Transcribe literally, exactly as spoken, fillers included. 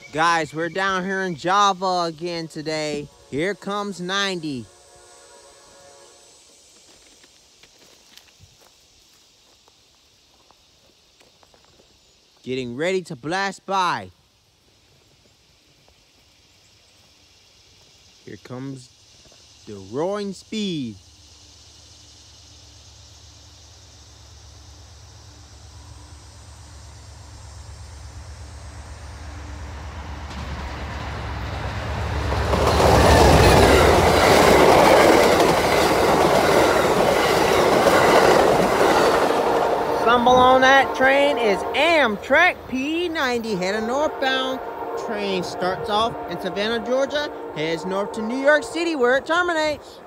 Guys, we're down here in Java again today. Here comes ninety. Getting ready to blast by. Here comes the roaring speed. Stumble on that train is Amtrak P ninety heading northbound. Train starts off in Savannah, Georgia, heads north to New York City where it terminates.